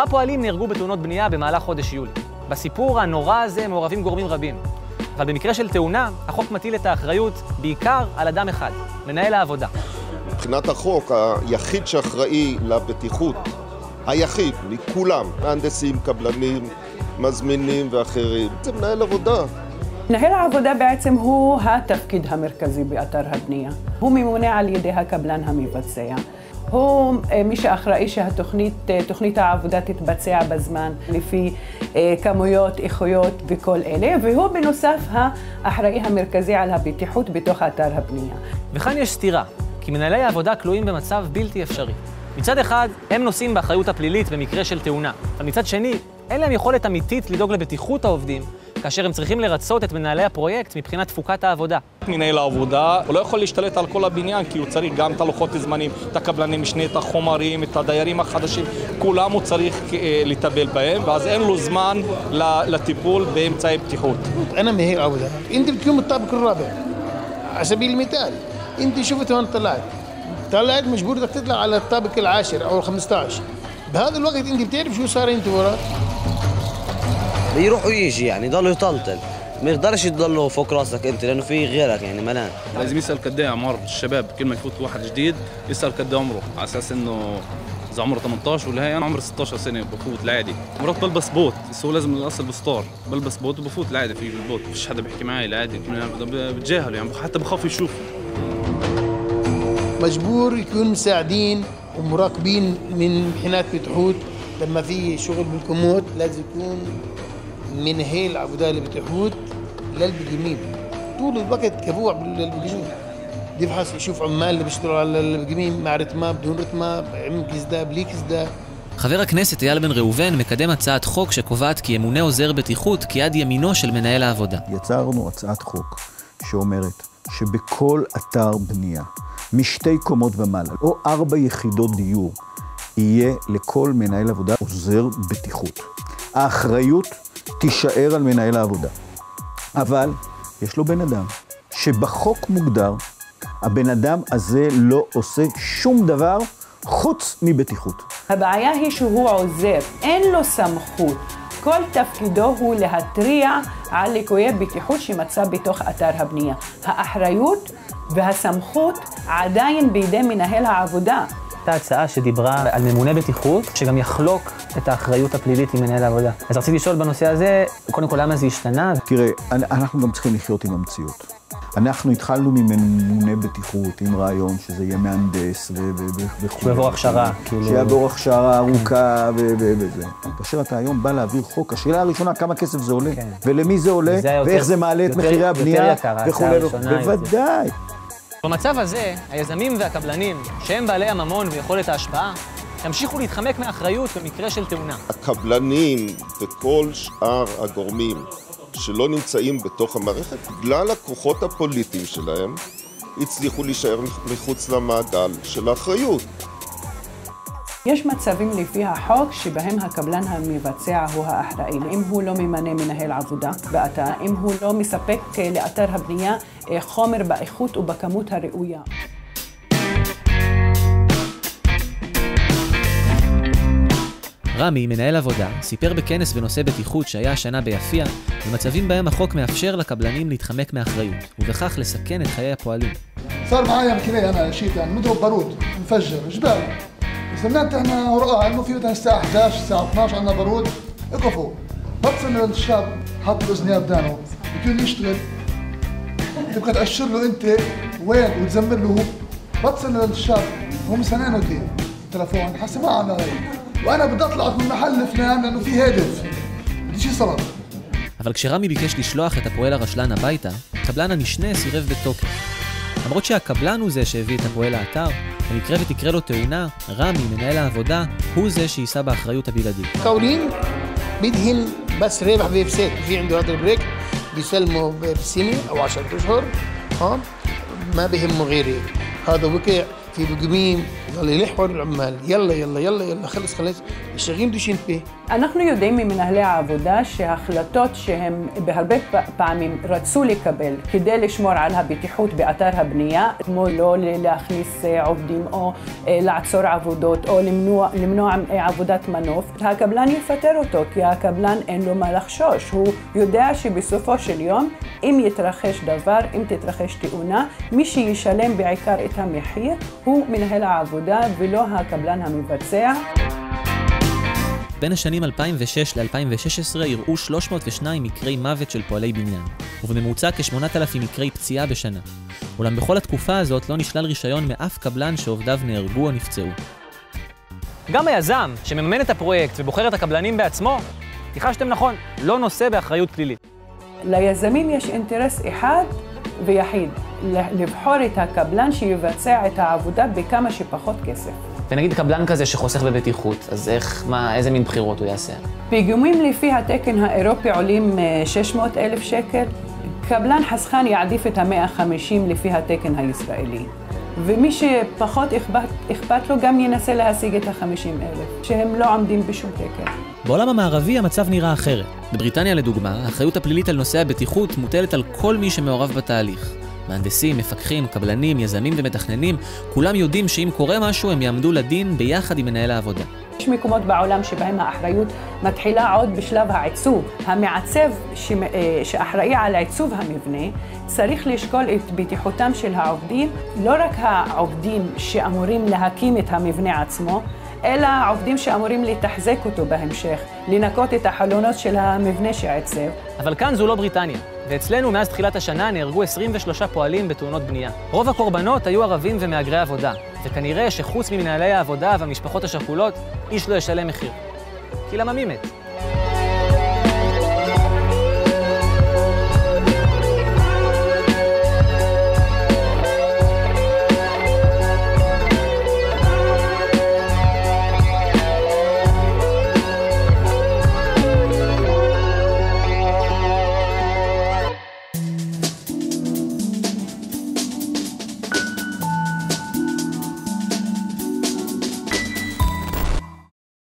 10 פועלים נהרגו בתאונות בנייה במהלך חודש יולי. בסיפור הנורא הזה מעורבים גורמים רבים. אבל במקרה של תאונה, החוק מטיל את האחריות בעיקר על אדם אחד, מנהל העבודה. מבחינת החוק, היחיד שאחראי לבטיחות, היחיד מכולם, מהנדסים, קבלנים, מזמינים ואחרים, זה מנהל עבודה. מנהל העבודה בעצם הוא התפקיד המרכזי באתר הבנייה. הוא ממונה על ידי הקבלן המבצע. הוא מי שאחראי שתוכנית העבודה תתבצע בזמן, לפי כמויות, איכויות וכל אלה, והוא בנוסף האחראי המרכזי על הבטיחות בתוך אתר הבנייה. וכאן יש סתירה, כי מנהלי העבודה כלואים במצב בלתי אפשרי. מצד אחד, הם נושאים באחריות הפלילית במקרה של תאונה, אבל מצד שני, אין להם יכולת אמיתית לדאוג לבטיחות העובדים, כאשר הם צריכים לרצות את מנהלי הפרויקט מבחינת תפוקת העבודה. מנהל העבודה הוא לא יכול להשתלט על כל הבניין, כי הוא צריך גם את הלוחות זמנים, את הקבלני משנה, את החומרים, את הדיירים החדשים, כולם הוא צריך לטפל בהם, ואז אין לו זמן לטיפול באמצעי בטיחות. أنا مهير عودة، أنت بتكون الطابق الرابع، على سبيل المثال، أنت شفت وين طلعت مجبور بدك تطلع على الطابق العاشر أو ال15. بهذا الوقت أنت بتعرف شو صار أنت وراك؟ بيروح ويجي يعني ضله يطلطل ما يقدرش يضله فوق راسك انت لانه في غيرك يعني ملان. لازم يسال قد ايه اعمار الشباب، كل ما يفوت واحد جديد يسال قد ايه عمره، على اساس انه اذا عمره 18 ولا هي انا عمري 16 سنه بفوت العادي. مرات بلبس بوت، بس هو لازم الاصل بستار، بلبس بوت وبفوت العادي في البوت، مفيش حدا بيحكي معي العادي، بتجاهله يعني حتى بخاف يشوف. مجبور يكون مساعدين ومراقبين من حينات بتحوت. لما في شغل بالكمود لازم يكون منهل عبودة البتحوت للبقيمين طول الوقت كفوع بالبقيمين، يفحص يشوف عمال اللي بيشتغلوا على البقيمين مع رتمة بدون رتمة، عم كزدا بلي كزدا. חבר הכנסת אייל בן ראובן מקדם הצעת חוק שקובעת כי ימונה עוזר בטיחות כיד ימינו של מנהל העבודה. יצרנו הצעת חוק שאומרת שבכל אתר בנייה משתי קומות ומעלה או 4 יחידות דיור יהיה לכל מנהל עבודה עוזר בטיחות. האחריות תישאר על מנהל העבודה. אבל יש לו בן אדם שבחוק מוגדר, הבן אדם הזה לא עושה שום דבר חוץ מבטיחות. הבעיה היא שהוא עוזר, אין לו סמכות. כל תפקידו הוא להתריע על ליקויי בטיחות שמצא בתוך אתר הבנייה. האחריות והסמכות עדיין בידי מנהל העבודה. הייתה הצעה שדיברה על ממונה בטיחות, שגם יחלוק את האחריות הפלילית עם מנהל העבודה. אז רציתי לשאול בנושא הזה, קודם כל למה זה השתנה? תראה, אנחנו גם צריכים לחיות עם המציאות. אנחנו התחלנו מממונה בטיחות, עם רעיון שזה יהיה מהנדס וכו'. שיעבור הכשרה. שיעבור הכשרה ארוכה וזה. כאשר אתה היום בא להעביר חוק, השאלה הראשונה, כמה כסף זה עולה, ולמי זה עולה, ואיך זה מעלה את מחירי הבנייה וכו'. בוודאי. במצב הזה, היזמים והקבלנים, שהם בעלי הממון ויכולת ההשפעה, ימשיכו להתחמק מאחריות במקרה של תאונה. הקבלנים וכל שאר הגורמים שלא נמצאים בתוך המערכת, בגלל הכוחות הפוליטיים שלהם, הצליחו להישאר מחוץ למעגל של האחריות. יש מצבים לפי החוק שבהם הקבלן המבצע הוא האחראי. אם הוא לא ממנה מנהל עבודה באתר, אם הוא לא מספק לאתר הבנייה חומר באיכות ובכמות הראויה. רמי, מנהל עבודה, סיפר בכנס בנושא בטיחות שהיה השנה ביפיע, במצבים בהם החוק מאפשר לקבלנים להתחמק מאחריות, ובכך לסכן את חיי הפועלים. صار معايا كذا انا شيء يعني مضرب بارود مفجر جبال استنيت احنا ورقه انه في مثلا الساعه 11 الساعه 12 عندنا بارود اقفوا بتصل للشاب حط الاذنيه بدانه بده يشتغل تبقى تاشر له انت وين وتزمر له بتصل للشاب هو مستنينه التليفون حسب ما عنا هي وانا بدي اطلع من محل فلان لانه في هدف بدي شيء صار. אבל כשרמי ביקש לשלוח את הפועל הרשלן הביתה, קבלן המשנה סירב בתוקף. למרות שהקבלן הוא זה שהביא את הפועל לאתר, במקרה ותקרה לו תאונה, רמי, מנהל העבודה, הוא זה שיישא באחריות הבלעדית. قولين بدهن بس رابح بيفسد في عنده هذا البريك بيسلمه بسنة أو 10 أشهر ما بيهمه غيري. هذا وقع في بقميم يلا يلحوا العمال يلا يلا يلا يلا خلص الشغيل بدوش ينتبه. אנחנו יודעים ממנהלי העבודה שההחלטות שהם בהרבה פעמים רצו לקבל כדי לשמור על הבטיחות באתר הבנייה, כמו לא להכניס עובדים או לעצור עבודות או למנוע עבודת מנוף, הקבלן יפטר אותו כי הקבלן אין לו מה לחשוש. הוא יודע שבסופו של יום אם יתרחש דבר, אם תתרחש תאונה, מי שישלם בעיקר את המחיר הוא מנהל העבודה ולא הקבלן המבצע. בין השנים 2006 ל-2016 אירעו 302 מקרי מוות של פועלי בניין, ובממוצע כ-8,000 מקרי פציעה בשנה. אולם בכל התקופה הזאת לא נשלל רישיון מאף קבלן שעובדיו נהרגו או נפצעו. גם היזם שמממן את הפרויקט ובוחר את הקבלנים בעצמו, תיחשתם נכון, לא נושא באחריות פלילית. ליזמים יש אינטרס אחד ויחיד, לבחור את הקבלן שיבצע את העבודה בכמה שפחות כסף. ונגיד קבלן כזה שחוסך בבטיחות, אז איזה מין בחירות הוא יעשה? פיגומים לפי התקן האירופי עולים 600,000 שקל, קבלן חסכן יעדיף את ה-150 לפי התקן הישראלי. ומי שפחות אכפת לו גם ינסה להשיג את ה-50,000, שהם לא עומדים בשום תקן. בעולם המערבי המצב נראה אחרת. בבריטניה לדוגמה, האחריות הפלילית על נושאי הבטיחות מוטלת על כל מי שמעורב בתהליך. מהנדסים, מפקחים, קבלנים, יזמים ומתכננים, כולם יודעים שאם קורה משהו הם יעמדו לדין ביחד עם מנהל העבודה. יש מקומות בעולם שבהם האחריות מתחילה עוד בשלב העיצוב. המעצב שאחראי על עיצוב המבנה צריך לשקול את בטיחותם של העובדים, לא רק העובדים שאמורים להקים את המבנה עצמו, אלא העובדים שאמורים לתחזק אותו בהמשך, לנקות את החלונות של המבנה שעצב. אבל כאן זו לא בריטניה, ואצלנו מאז תחילת השנה נהרגו 23 פועלים בתאונות בנייה. רוב הקורבנות היו ערבים ומהגרי עבודה, וכנראה שחוץ ממנהלי העבודה והמשפחות השכולות, איש לא ישלם מחיר. כי למה מי מת?